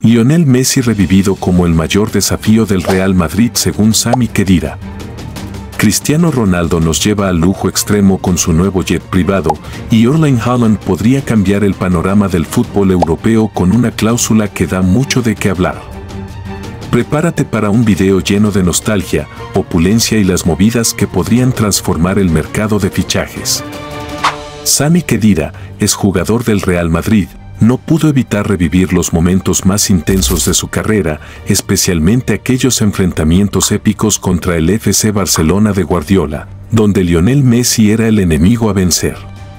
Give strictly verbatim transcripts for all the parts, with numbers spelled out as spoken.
Lionel Messi revivido como el mayor desafío del Real Madrid según Sami Khedira. Cristiano Ronaldo nos lleva al lujo extremo con su nuevo jet privado y Erling Haaland podría cambiar el panorama del fútbol europeo con una cláusula que da mucho de qué hablar. Prepárate para un video lleno de nostalgia, opulencia y las movidas que podrían transformar el mercado de fichajes. Sami Khedira, exjugador del Real Madrid, no pudo evitar revivir los momentos más intensos de su carrera, especialmente aquellos enfrentamientos épicos contra el F C Barcelona de Guardiola, donde Lionel Messi era el enemigo a vencer.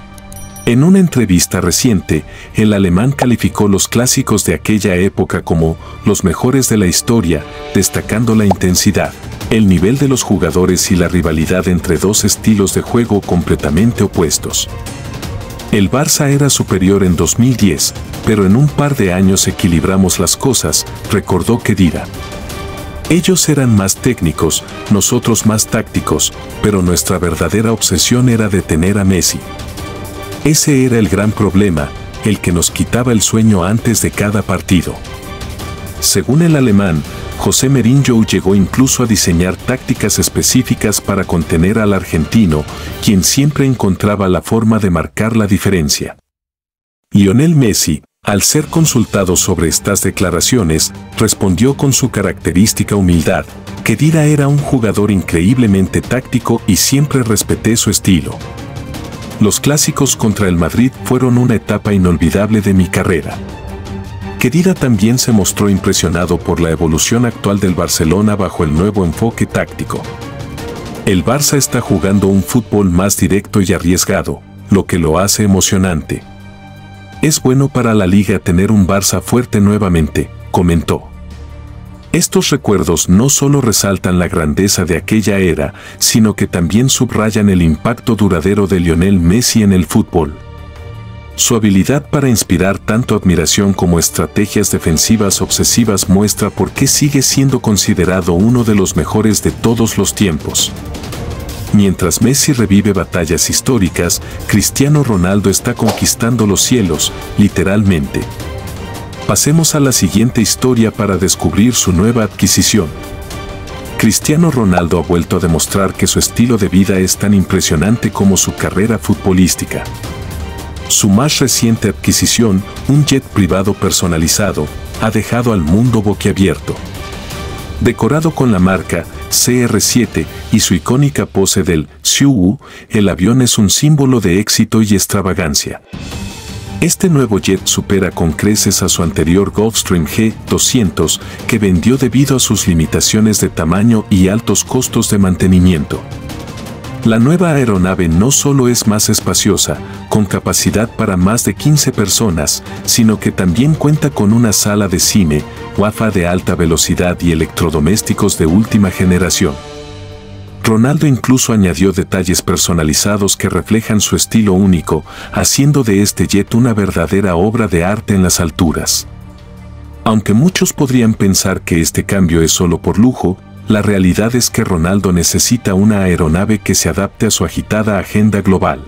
En una entrevista reciente, el alemán calificó los clásicos de aquella época como los mejores de la historia, destacando la intensidad, el nivel de los jugadores y la rivalidad entre dos estilos de juego completamente opuestos. El Barça era superior en dos mil diez, pero en un par de años equilibramos las cosas, recordó Khedira. Ellos eran más técnicos, nosotros más tácticos, pero nuestra verdadera obsesión era detener a Messi. Ese era el gran problema, el que nos quitaba el sueño antes de cada partido. Según el alemán, José Mourinho llegó incluso a diseñar tácticas específicas para contener al argentino, quien siempre encontraba la forma de marcar la diferencia. Lionel Messi, al ser consultado sobre estas declaraciones, respondió con su característica humildad: Khedira era un jugador increíblemente táctico y siempre respeté su estilo. Los clásicos contra el Madrid fueron una etapa inolvidable de mi carrera. Khedira también se mostró impresionado por la evolución actual del Barcelona bajo el nuevo enfoque táctico. El Barça está jugando un fútbol más directo y arriesgado, lo que lo hace emocionante. Es bueno para la liga tener un Barça fuerte nuevamente, comentó. Estos recuerdos no solo resaltan la grandeza de aquella era, sino que también subrayan el impacto duradero de Lionel Messi en el fútbol. Su habilidad para inspirar tanto admiración como estrategias defensivas obsesivas muestra por qué sigue siendo considerado uno de los mejores de todos los tiempos. Mientras Messi revive batallas históricas, Cristiano Ronaldo está conquistando los cielos, literalmente. Pasemos a la siguiente historia para descubrir su nueva adquisición. Cristiano Ronaldo ha vuelto a demostrar que su estilo de vida es tan impresionante como su carrera futbolística. Su más reciente adquisición, un jet privado personalizado, ha dejado al mundo boquiabierto. Decorado con la marca C R siete y su icónica pose del Xiu, el avión es un símbolo de éxito y extravagancia. Este nuevo jet supera con creces a su anterior Gulfstream G doscientos, que vendió debido a sus limitaciones de tamaño y altos costos de mantenimiento. La nueva aeronave no solo es más espaciosa, con capacidad para más de quince personas, sino que también cuenta con una sala de cine, Wi-Fi de alta velocidad y electrodomésticos de última generación. Ronaldo incluso añadió detalles personalizados que reflejan su estilo único, haciendo de este jet una verdadera obra de arte en las alturas. Aunque muchos podrían pensar que este cambio es solo por lujo, la realidad es que Ronaldo necesita una aeronave que se adapte a su agitada agenda global.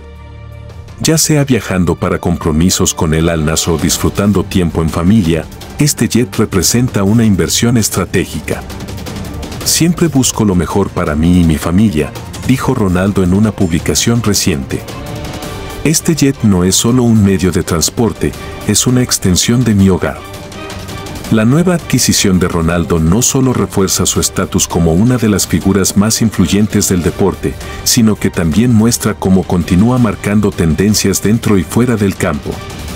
Ya sea viajando para compromisos con el Al Nassr o disfrutando tiempo en familia, este jet representa una inversión estratégica. Siempre busco lo mejor para mí y mi familia, dijo Ronaldo en una publicación reciente. Este jet no es solo un medio de transporte, es una extensión de mi hogar. La nueva adquisición de Ronaldo no solo refuerza su estatus como una de las figuras más influyentes del deporte, sino que también muestra cómo continúa marcando tendencias dentro y fuera del campo.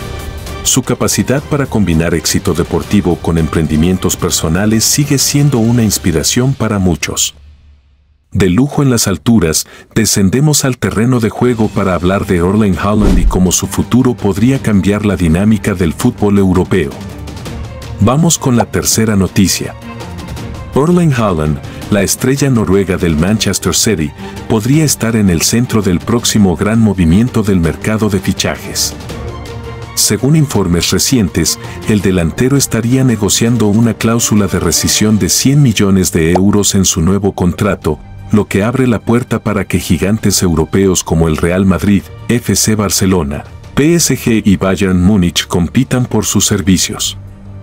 Su capacidad para combinar éxito deportivo con emprendimientos personales sigue siendo una inspiración para muchos. De lujo en las alturas, descendemos al terreno de juego para hablar de Erling Haaland y cómo su futuro podría cambiar la dinámica del fútbol europeo. Vamos con la tercera noticia. Erling Haaland, la estrella noruega del Manchester City, podría estar en el centro del próximo gran movimiento del mercado de fichajes. Según informes recientes, el delantero estaría negociando una cláusula de rescisión de cien millones de euros en su nuevo contrato, lo que abre la puerta para que gigantes europeos como el Real Madrid, F C Barcelona, P S G y Bayern Múnich compitan por sus servicios.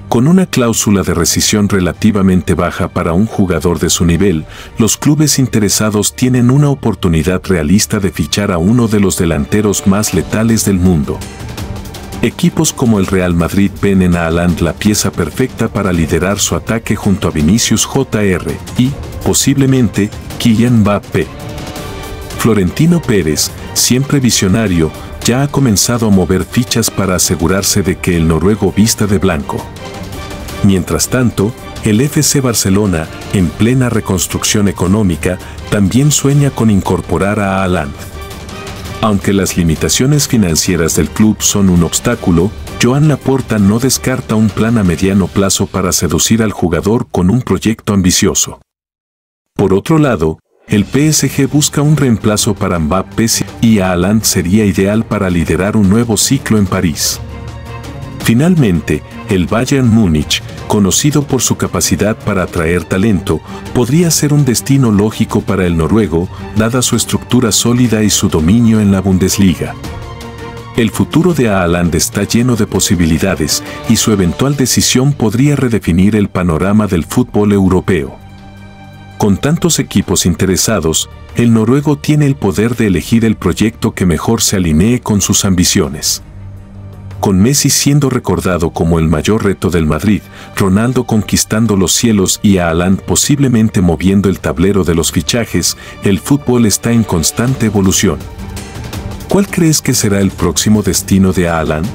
Con una cláusula de rescisión relativamente baja para un jugador de su nivel, los clubes interesados tienen una oportunidad realista de fichar a uno de los delanteros más letales del mundo. Equipos como el Real Madrid ven en Haaland la pieza perfecta para liderar su ataque junto a Vinicius Junior y, posiblemente, Kylian Mbappé. Florentino Pérez, siempre visionario, ya ha comenzado a mover fichas para asegurarse de que el noruego vista de blanco. Mientras tanto, el F C Barcelona, en plena reconstrucción económica, también sueña con incorporar a Haaland. Aunque las limitaciones financieras del club son un obstáculo, Joan Laporta no descarta un plan a mediano plazo para seducir al jugador con un proyecto ambicioso. Por otro lado, el P S G busca un reemplazo para Mbappé y Haaland sería ideal para liderar un nuevo ciclo en París. Finalmente, el Bayern Múnich, conocido por su capacidad para atraer talento, podría ser un destino lógico para el noruego, dada su estructura sólida y su dominio en la Bundesliga. El futuro de Haaland está lleno de posibilidades y su eventual decisión podría redefinir el panorama del fútbol europeo. Con tantos equipos interesados, el noruego tiene el poder de elegir el proyecto que mejor se alinee con sus ambiciones. Con Messi siendo recordado como el mayor reto del Madrid, Ronaldo conquistando los cielos y Haaland posiblemente moviendo el tablero de los fichajes, el fútbol está en constante evolución. ¿Cuál crees que será el próximo destino de Haaland?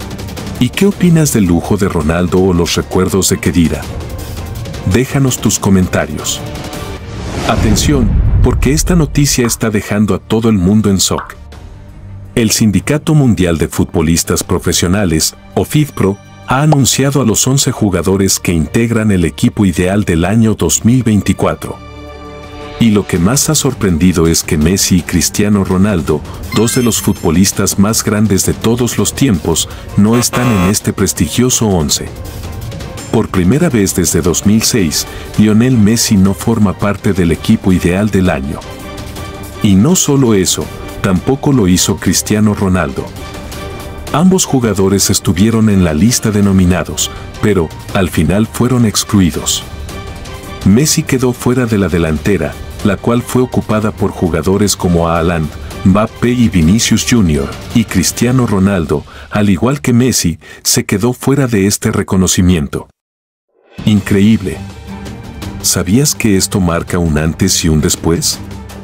¿Y qué opinas del lujo de Ronaldo o los recuerdos de Khedira? Déjanos tus comentarios. Atención, porque esta noticia está dejando a todo el mundo en shock. El Sindicato Mundial de Futbolistas Profesionales, o FIFPro, ha anunciado a los once jugadores que integran el equipo ideal del año dos mil veinticuatro. Y lo que más ha sorprendido es que Messi y Cristiano Ronaldo, dos de los futbolistas más grandes de todos los tiempos, no están en este prestigioso once. Por primera vez desde dos mil seis, Lionel Messi no forma parte del equipo ideal del año. Y no solo eso, tampoco lo hizo Cristiano Ronaldo. Ambos jugadores estuvieron en la lista de nominados, pero, al final fueron excluidos. Messi quedó fuera de la delantera, la cual fue ocupada por jugadores como Haaland, Mbappé y Vinicius Junior, y Cristiano Ronaldo, al igual que Messi, se quedó fuera de este reconocimiento. Increíble. ¿Sabías que esto marca un antes y un después?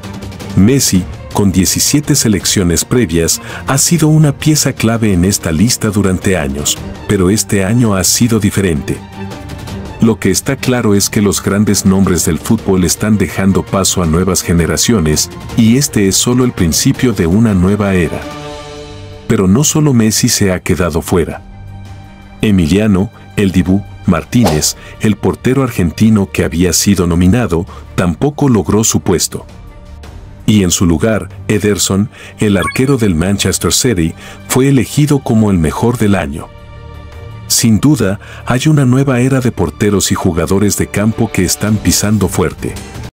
Messi, con diecisiete selecciones previas, ha sido una pieza clave en esta lista durante años, pero este año ha sido diferente. Lo que está claro es que los grandes nombres del fútbol están dejando paso a nuevas generaciones, y este es solo el principio de una nueva era. Pero no solo Messi se ha quedado fuera. Emiliano, el Dibu, Martínez, el portero argentino que había sido nominado, tampoco logró su puesto. Y en su lugar, Ederson, el arquero del Manchester City, fue elegido como el mejor del año. Sin duda, hay una nueva era de porteros y jugadores de campo que están pisando fuerte.